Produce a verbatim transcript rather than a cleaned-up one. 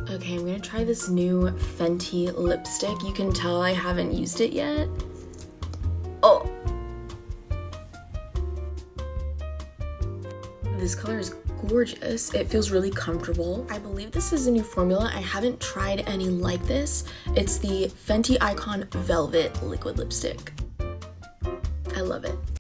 Okay, I'm gonna try this new Fenty lipstick. You can tell I haven't used it yet. Oh! This color is gorgeous. It feels really comfortable. I believe this is a new formula. I haven't tried any like this. It's the Fenty Icon Velvet Liquid Lipstick. I love it.